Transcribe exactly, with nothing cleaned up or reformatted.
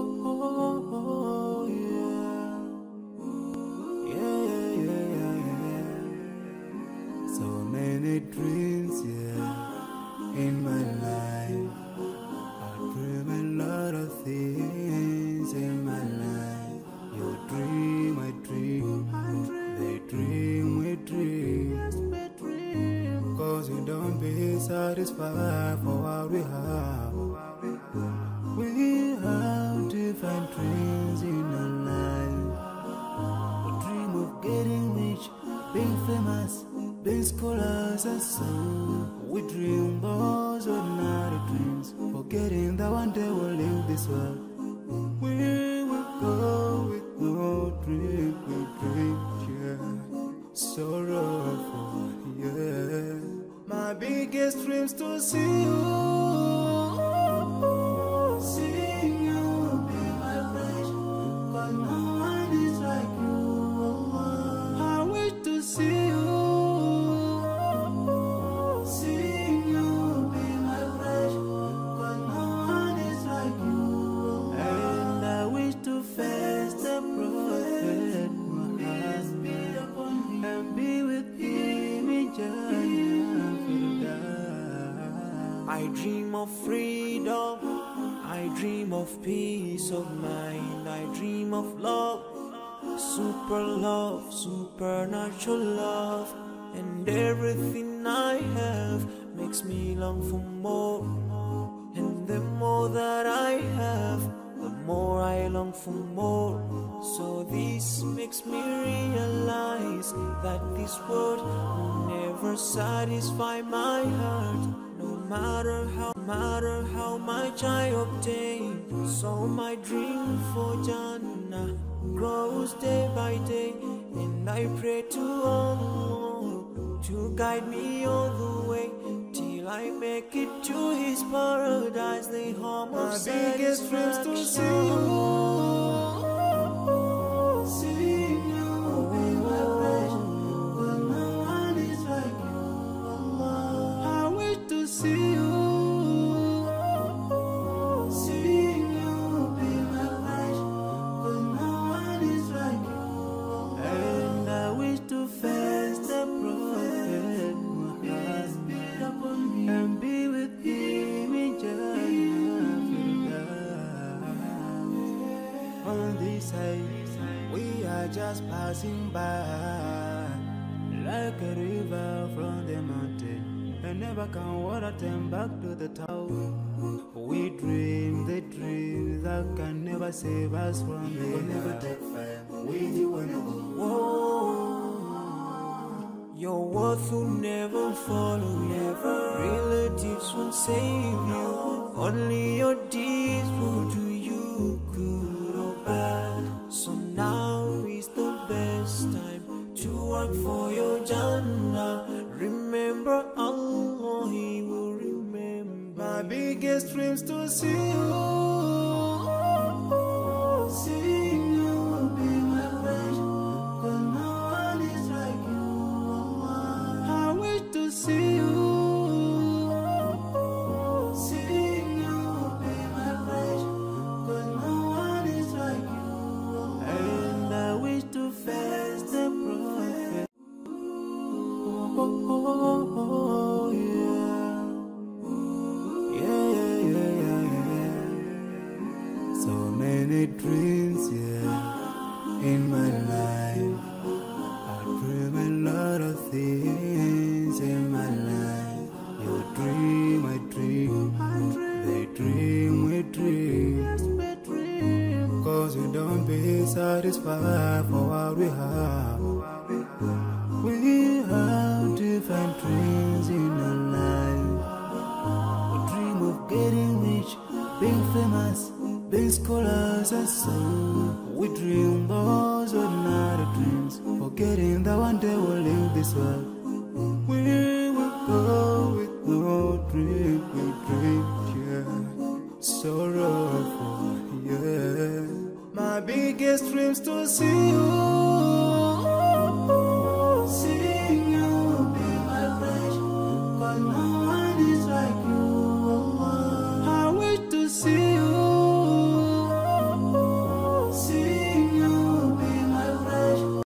oh, yeah. Yeah, yeah, yeah, yeah. So many dreams, yeah, in my life. I dream a lot of things in my life. You dream, I dream, they dream, we dream. Cause we don't be satisfied for what we have. We have different dreams in our life. We dream of getting rich, being famous, being scholars and so. We dream those ordinary dreams, forgetting that one day we'll leave this world. We will go with no dream, we dream, yeah. Sorrowful, yeah. My biggest dreams to see you, see you be my friend. Cause no one is like you. I wish to see you, see you be my friend. Cause no one is like you. And I wish to face the prophet Muhammad and be with him in Jannah. I dream of freedom, I dream of peace of mind, I dream of love, super love, supernatural love, and everything I have makes me long for more. And the more that I have, the more I long for more. So this makes me realize that this world will never satisfy my heart, no matter how, matter how much I obtain. So my dream for Jannah grows day by day, and I pray to Allah to guide me all the way till I make it to His paradise, the home of satisfaction. My biggest dreams to see you, see you be my friend. Cause no one is like you. I wish to see you, see you be my friend. Cause no one is like you. And I wish to face the prophet Muhammad and be with him in Jannah. On this side, we are just passing by, like a river from the mountain, and never can water turn back to the town. We dream the dream that can never save us from the never take fire. We do wanna go. Your worth will never follow you, relatives won't save you, only your deeds will do you good or bad. So now is the best time to work for your Jannah. Remember Allah, He will remember. My biggest dreams to see you, see you be my friend. Cause no one is like you. I wish to see you, see you be my friend. Cause no one is like you. And I wish to face the prophet. Oh, oh, oh, yeah. Yeah, yeah, yeah, yeah. So many dreams, yeah, in my life. I dream a lot of things in my life. You dream, I dream, they dream, we dream. Cause we don't be satisfied for what we have. We have different dreams in our life. We dream of getting rich, being famous, being scholars and so. We dream those ordinary dreams, forgetting that one day we'll leave this world. We will go with no dream, we dream, yeah. Sorrowful, yeah. My biggest dreams to see you,